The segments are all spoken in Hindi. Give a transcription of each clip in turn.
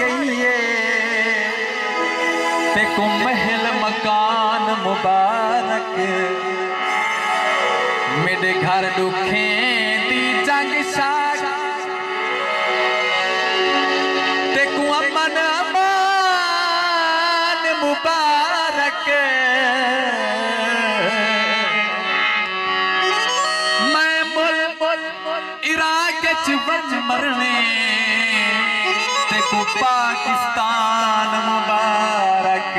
गईए ते को महल मकान मुबारक मेरे घर दुखें दी जंग शाग ते को अमन अमान मुबारक मैं मुल इराक च वंज मरने ते को पाकिस्तान मुबारक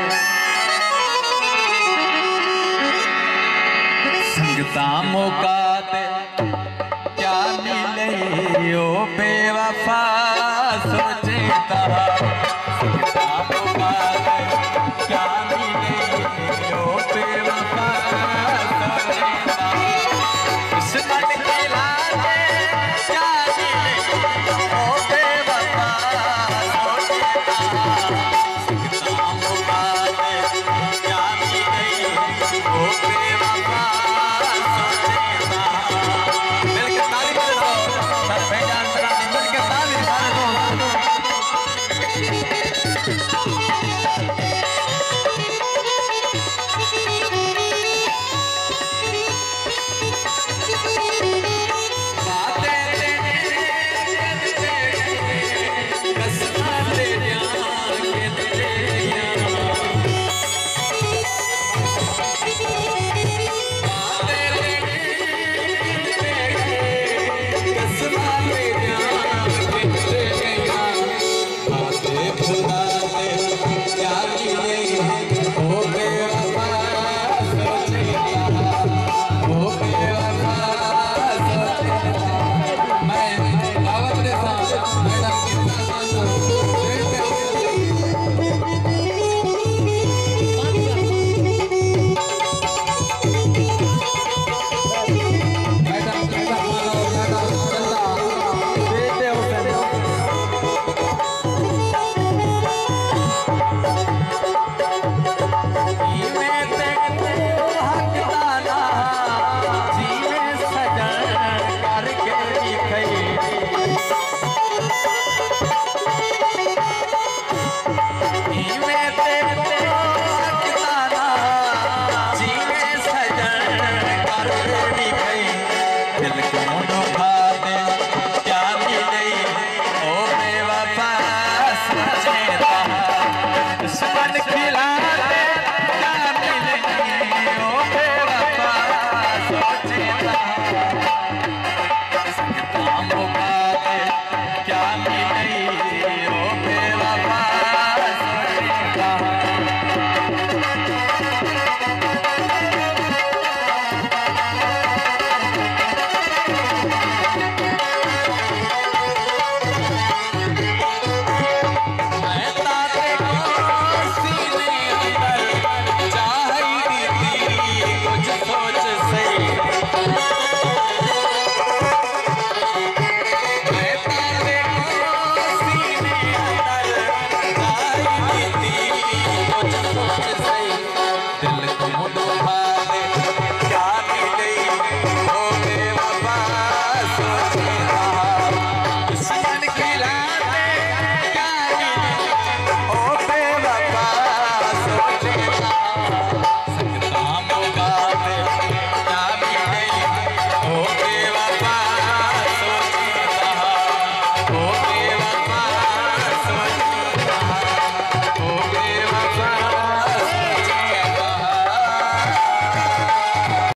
संगता मौका ते क्या मिले ओ बेवफा सोचता संगता मौका ते क्या मिले ओ बेवफा सोचता किस्मत खिला दे क्या मिले ओ बेवफा सोचता संगता मौका ते क्या मिले ओ बेवफा खिला दे क्या मिले ओ बेवफा सोचता